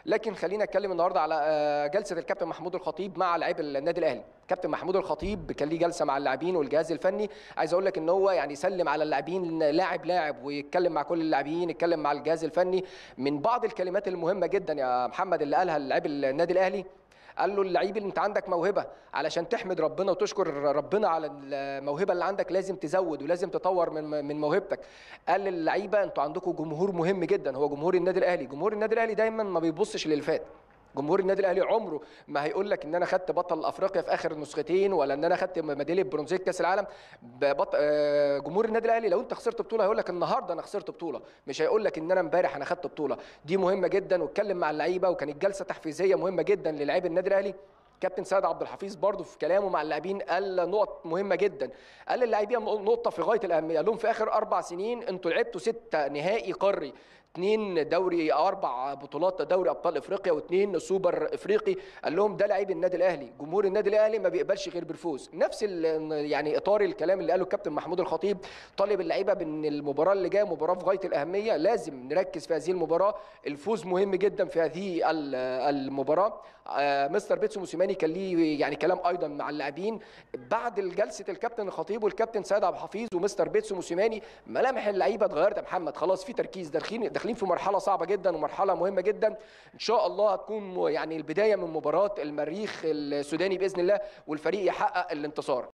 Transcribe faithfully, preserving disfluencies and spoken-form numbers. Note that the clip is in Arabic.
لكن خلينا نتكلم النهارده على آه، جلسه الكابتن محمود الخطيب مع لاعبي النادي الاهلي. كابتن محمود الخطيب كان ليه جلسه مع اللاعبين والجهاز الفني. عايز اقول لك ان هو يعني يسلم على اللاعبين لاعب لاعب، ويتكلم مع كل اللاعبين، يتكلم مع الجهاز الفني. من بعض الكلمات المهمه جدا يا محمد اللي قالها لاعبي النادي الاهلي، قال له اللعيب اللي انت عندك موهبه، علشان تحمد ربنا وتشكر ربنا على الموهبه اللي عندك لازم تزود ولازم تطور من من موهبتك. قال للعيبه انتوا عندكم جمهور مهم جدا، هو جمهور النادي الاهلي. جمهور النادي الاهلي دايما ما بيبصش للي فات. جمهور النادي الاهلي عمره ما هيقول لك ان انا خدت بطل افريقيا في اخر نسختين، ولا ان انا خدت ميداليه برونزيه كاس العالم. بط... آه، جمهور النادي الاهلي لو انت خسرت بطوله هيقول لك النهارده انا خسرت بطوله، مش هيقول لك ان انا امبارح انا خدت بطوله. دي مهمه جدا. واتكلم مع اللعيبه، وكانت جلسه تحفيزيه مهمه جدا للاعبي النادي الاهلي. كابتن سيد عبد الحفيظ برضو في كلامه مع اللاعبين قال نقط مهمه جدا. قال للاعبين نقطه في غايه الاهميه، قال لهم في اخر اربع سنين انتوا لعبتوا ستة نهائي قاري، اثنين دوري، اربع بطولات دوري ابطال افريقيا، واثنين سوبر افريقي. قال لهم ده لعيب النادي الاهلي، جمهور النادي الاهلي ما بيقبلش غير بالفوز. نفس يعني اطار الكلام اللي قاله الكابتن محمود الخطيب، طالب اللعيبه بان المباراه اللي جايه مباراه في غايه الاهميه، لازم نركز في هذه المباراه. الفوز مهم جدا في هذه المباراه. مستر بيتسو موسيماني كان ليه يعني كلام ايضا مع اللاعبين بعد جلسه الكابتن الخطيب والكابتن سيد عبد الحفيظ ومستر بيتسو موسيماني. ملامح اللعيبه اتغيرت يا محمد، خلاص في تركيز، داخلين داخلين في مرحله صعبه جدا ومرحله مهمه جدا. ان شاء الله هتكون يعني البدايه من مباراه المريخ السوداني باذن الله، والفريق يحقق الانتصار.